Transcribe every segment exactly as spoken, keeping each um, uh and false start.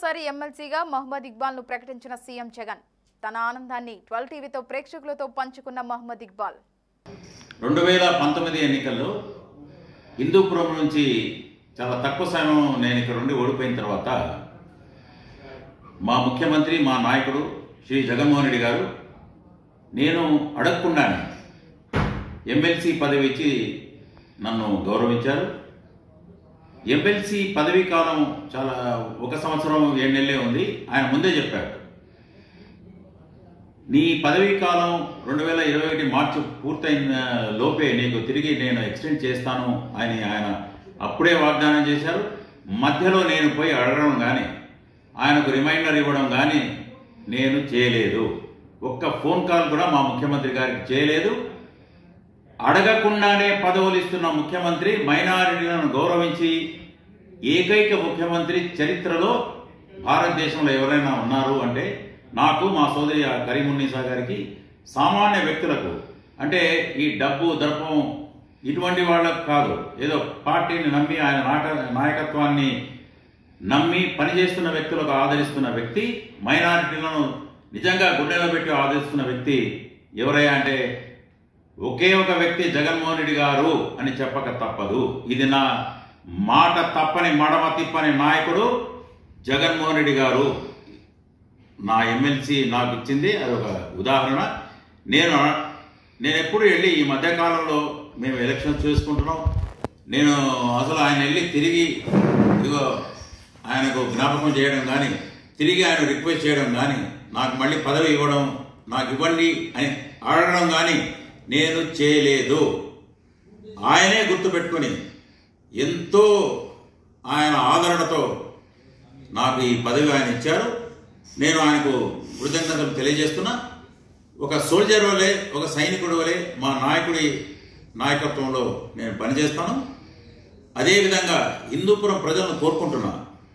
రెండోసారి ఎమ్మెల్సీగా మహమ్మద్ ఇక్బాల్ను ప్రకటించిన సీఎం జగన్ తన ఆనందాన్ని ట్వెల్వ్ టీవీతో ప్రేక్షకులతో పంచుకున్న మహమ్మద్ ఇక్బాల్ రెండు వేల పంతొమ్మిది ఎన్నికల్లో హిందూపురం నుంచి చాలా తక్కువ సమయం నేను ఇక్కడ నుండి ఓడిపోయిన తర్వాత మా ముఖ్యమంత్రి మా నాయకుడు శ్రీ జగన్మోహన్ రెడ్డి గారు నేను అడగకుండానే ఎమ్మెల్సీ పదవి ఇచ్చి నన్ను గౌరవించారు. ఎమ్మెల్సీ పదవీ కాలం చాలా ఒక సంవత్సరం ఏడు నెలలే ఉంది. ఆయన ముందే చెప్పారు, నీ పదవీ కాలం రెండు వేల ఇరవై ఒకటి మార్చి పూర్తయిన లోపే నీకు తిరిగి నేను ఎక్స్టెండ్ చేస్తాను అని ఆయన అప్పుడే వాగ్దానం చేశారు. మధ్యలో నేను పోయి అడగడం కానీ ఆయనకు రిమైండర్ ఇవ్వడం కానీ నేను చేయలేదు. ఒక్క ఫోన్ కాల్ కూడా మా ముఖ్యమంత్రి గారికి చేయలేదు. అడగకుండానే పదవులు ఇస్తున్న ముఖ్యమంత్రి, మైనారిటీలను గౌరవించి ఏకైక ముఖ్యమంత్రి చరిత్రలో భారతదేశంలో ఎవరైనా ఉన్నారు అంటే నాకు, మా సోదరి కరీమున్నీసా గారికి, సామాన్య వ్యక్తులకు, అంటే ఈ డబ్బు దర్పం ఇటువంటి వాళ్ళకు కాదు, ఏదో పార్టీని నమ్మి ఆయన నాట నాయకత్వాన్ని నమ్మి పనిచేస్తున్న వ్యక్తులకు ఆదరిస్తున్న వ్యక్తి, మైనారిటీలను నిజంగా గుండెలో పెట్టి ఆదరిస్తున్న వ్యక్తి ఎవరయ్యా అంటే ఒకే ఒక వ్యక్తి జగన్మోహన్ రెడ్డి గారు అని చెప్పక తప్పదు. ఇది నా మాట తప్పని మడమ తిప్పని నాయకుడు జగన్మోహన్ రెడ్డి గారు నా ఎమ్మెల్సీ నాకు ఇచ్చింది. అదొక ఉదాహరణ. నేను నేను ఎప్పుడు వెళ్ళి ఈ మధ్యకాలంలో మేము ఎలక్షన్స్ చేసుకుంటున్నాం, నేను అసలు ఆయన వెళ్ళి తిరిగి ఇదిగో ఆయనకు జ్ఞాపకం చేయడం కానీ, తిరిగి ఆయన రిక్వెస్ట్ చేయడం కానీ, నాకు మళ్ళీ పదవి ఇవ్వడం, నాకు ఇవ్వండి అని అడగడం కానీ నేను చేయలేదు. ఆయనే గుర్తుపెట్టుకొని ఎంతో ఆయన ఆదరణతో నాకు ఈ పదవి ఆయన ఇచ్చారు. నేను ఆయనకు కృతజ్ఞతలు తెలియజేస్తున్నా. ఒక సోల్జర్ వలె, ఒక సైనికుడు వలె మా నాయకుడి నాయకత్వంలో నేను పనిచేస్తాను. అదేవిధంగా హిందూపురం ప్రజలను కోరుకుంటున్నా,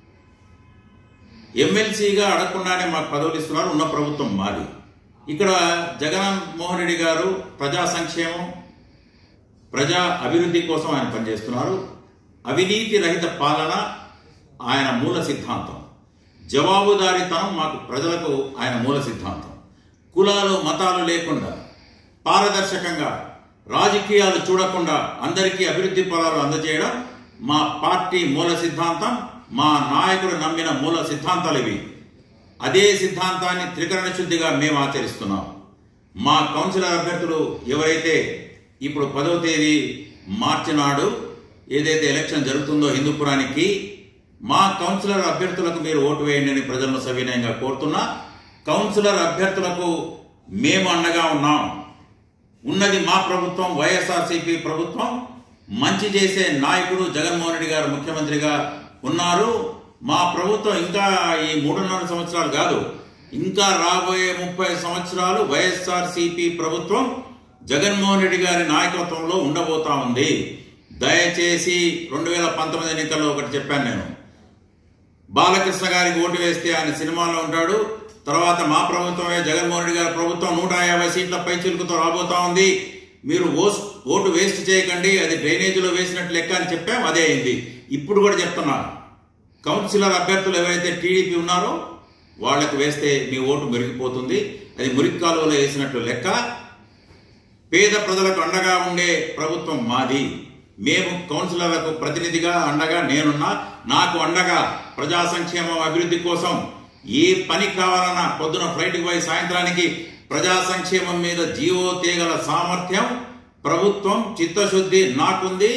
ఎమ్మెల్సీగా అడగకుండానే మాకు పదవులు ఇస్తున్నారు. ఉన్న ప్రభుత్వం మాది. ఇక్కడ జగన్మోహన్ రెడ్డి గారు ప్రజా సంక్షేమం, ప్రజా అభివృద్ధి కోసం ఆయన పనిచేస్తున్నారు. అవినీతి రహిత పాలన ఆయన మూల సిద్ధాంతం. జవాబుదారీతనం మాకు ప్రజలకు ఆయన మూల సిద్ధాంతం. కులాలు మతాలు లేకుండా పారదర్శకంగా రాజకీయాలు చూడకుండా అందరికీ అభివృద్ధి ఫలాలు అందజేయడం మా పార్టీ మూల సిద్ధాంతం. మా నాయకుడు నమ్మిన మూల సిద్ధాంతాలు ఇవి. అదే సిద్ధాంతాన్ని త్రికరణ శుద్ధిగా మేము ఆచరిస్తున్నాం. మా కౌన్సిలర్ అభ్యర్థులు ఎవరైతే ఇప్పుడు పదవ తేదీ మార్చి నాడు ఏదైతే ఎలక్షన్ జరుగుతుందో హిందూపురానికి, మా కౌన్సిలర్ అభ్యర్థులకు మీరు ఓటు వేయండి అని ప్రజలను సవినయంగా కోరుతున్నా. కౌన్సిలర్ అభ్యర్థులకు మేము అండగా ఉన్నాం. ఉన్నది మా ప్రభుత్వం, వైఎస్ఆర్సీపీ ప్రభుత్వం. మంచి చేసే నాయకుడు జగన్మోహన్ రెడ్డి గారు ముఖ్యమంత్రిగా ఉన్నారు. మా ప్రభుత్వం ఇంకా ఈ మూడున్నర సంవత్సరాలు కాదు, ఇంకా రాబోయే ముప్పై సంవత్సరాలు వైఎస్ఆర్సీపీ ప్రభుత్వం జగన్మోహన్ రెడ్డి గారి నాయకత్వంలో ఉండబోతా ఉంది. దయచేసి రెండు వేల పంతొమ్మిది ఎన్నికల్లో ఒకటి చెప్పాను నేను, బాలకృష్ణ గారికి ఓటు వేస్తే ఆయన సినిమాలో ఉంటాడు, తర్వాత మా ప్రభుత్వమే జగన్మోహన్ రెడ్డి గారి ప్రభుత్వం నూట యాభై సీట్ల పై చిలుకుతో రాబోతా ఉంది, మీరు ఓటు వేస్ట్ చేయకండి, అది డ్రైనేజీలో వేసినట్టు లెక్క అని చెప్పాం. అదే అయింది. ఇప్పుడు కూడా చెప్తున్నా, కౌన్సిలర్ అభ్యర్థులు ఎవరైతే టీడీపీ ఉన్నారో వాళ్లకు వేస్తే మీ ఓటు మురిగిపోతుంది, అది మురికి కాలువలో వేసినట్లు లెక్క. పేద ప్రజలకు అండగా ఉండే ప్రభుత్వం మాది. మేము కౌన్సిలర్లకు ప్రతినిధిగా అండగా నేనున్నా. నాకు అండగా ప్రజా సంక్షేమం అభివృద్ధి కోసం ఏ పని కావాలన్నా పొద్దున ఫ్లైట్కి పోయి సాయంత్రానికి ప్రజా సంక్షేమం మీద జీవో తీగల సామర్థ్యం, ప్రభుత్వం చిత్తశుద్ధి నాకుంది.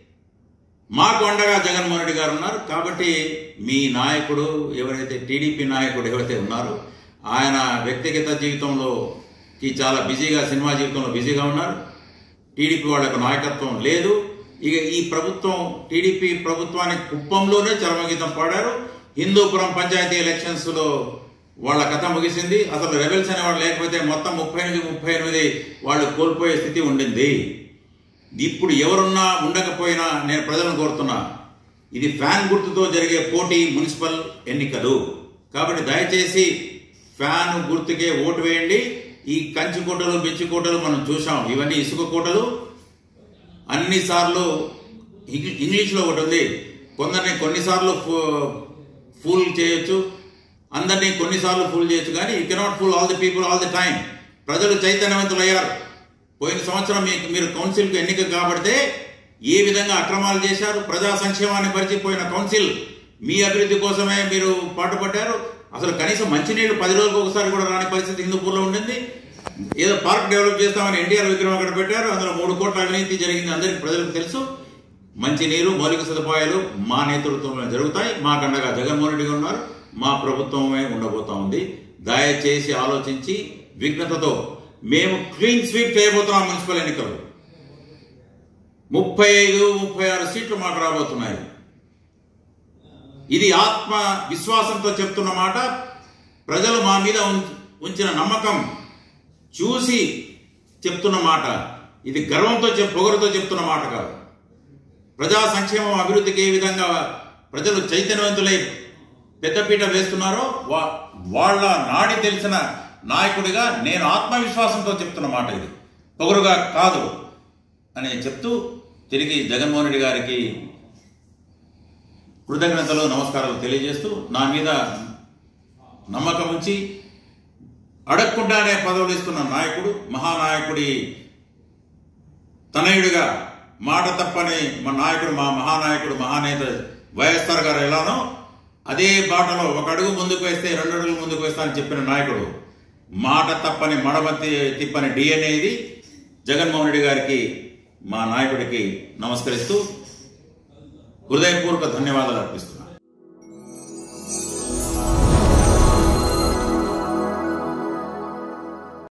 మాకు అండగా జగన్మోహన్ రెడ్డి గారు ఉన్నారు. కాబట్టి మీ నాయకుడు ఎవరైతే టీడీపీ నాయకుడు ఎవరైతే ఉన్నారో ఆయన వ్యక్తిగత జీవితంలోకి చాలా బిజీగా, సినిమా జీవితంలో బిజీగా ఉన్నారు. టీడీపీ వాళ్లకు నాయకత్వం లేదు. ఇక ఈ ప్రభుత్వం టీడీపీ ప్రభుత్వానికి కుప్పంలోనే చరమగీతం పాడారు. హిందూపురం పంచాయతీ ఎలక్షన్స్ లో వాళ్ళ కథ ముగిసింది. అసలు రెబెల్స్ అనేవాళ్ళు లేకపోతే మొత్తం ముప్పై ఎనిమిది ముప్పై ఎనిమిది వాళ్ళు కోల్పోయే స్థితి ఉండింది. ఇప్పుడు ఎవరున్నా ఉండకపోయినా నేను ప్రజలను కోరుతున్నా, ఇది ఫ్యాన్ గుర్తుతో జరిగే పోటీ మున్సిపల్ ఎన్నికలు. కాబట్టి దయచేసి ఫ్యాన్ గుర్తుకే ఓటు వేయండి. ఈ కంచి కోటలు, బెచ్చి కోటలు మనం చూసాం, ఇవన్నీ ఇసుక కోటలు. అన్నిసార్లు ఇంగ్లీష్లో ఒకటి ఉంది, కొందరిని కొన్నిసార్లు ఫూల్ చేయొచ్చు, అందరినీ కొన్నిసార్లు ఫుల్ చేయొచ్చు, కానీ you cannot fool all the people all the time. ప్రజలు చైతన్యవంతులయ్యారు. పోయిన సంవత్సరం మీకు మీరు కౌన్సిల్కు ఎన్నిక కాబడితే ఏ విధంగా అక్రమాలు చేశారు, ప్రజా సంక్షేమాన్ని పరిచిపోయిన కౌన్సిల్ మీ అభివృద్ధి కోసమే మీరు పాటుపడ్డారు. అసలు కనీసం మంచినీళ్ళు పది రోజులకు ఒకసారి కూడా రాని పరిస్థితి హిందూపూర్లో ఉండింది. ఏదో పార్క్ డెవలప్ చేస్తామని ఎన్టీఆర్ విగ్రహం అక్కడ పెట్టారు, అందులో మూడు కోట్ల అవినీతి జరిగింది, అందరికీ ప్రజలకు తెలుసు. మంచినీరు మౌలిక సదుపాయాలు మా నేతృత్వంలో జరుగుతాయి. మా కండగా జగన్మోహన్ రెడ్డి గారు ఉన్నారు, మా ప్రభుత్వమే ఉండబోతా ఉంది. దయచేసి ఆలోచించి విఘ్నతతో మేము క్లీన్ స్వీప్ చేయబోతున్నాం. మున్సిపల్ ఎన్నికలు ముప్పై ఐదు ముప్పై ఆరు సీట్లు మాకు రాబోతున్నాయి. ఇది ఆత్మ విశ్వాసంతో చెప్తున్న మాట. ప్రజలు మా మీద ఉంచిన నమ్మకం చూసి చెప్తున్న మాట. ఇది గర్వంతో పొగరుతో చెప్తున్న మాట కాదు. ప్రజా సంక్షేమం అభివృద్ధికి ఏ విధంగా ప్రజలు చైతన్యవంతులై పెద్దపీట వేస్తున్నారో వాళ్ళ నాడి తెలిసిన నాయకుడిగా నేను ఆత్మవిశ్వాసంతో చెప్తున్న మాట. ఇది పొగరుగా కాదు అని చెప్తూ తిరిగి జగన్మోహన్ రెడ్డి గారికి కృతజ్ఞతలు నమస్కారాలు తెలియజేస్తూ నా మీద నమ్మకం ఉంచి అడగకుండానే పదవులు ఇస్తున్న నాయకుడు, మహానాయకుడి తనయుడిగా మాట తప్పని మా నాయకుడు, మా మహానాయకుడు మహానేత వైఎస్ఆర్ గారు ఎలానో అదే బాటలో ఒక అడుగు ముందుకు వేస్తే రెండు అడుగులు ముందుకు వేస్తా అని చెప్పిన నాయకుడు, మాట తప్పని మడమతి తిప్పని డిఎన్ఏ ఇది. జగన్మోహన్ రెడ్డి గారికి మా నాయకుడికి నమస్కరిస్తూ హృదయపూర్వక ధన్యవాదాలు అర్పిస్తున్నాను.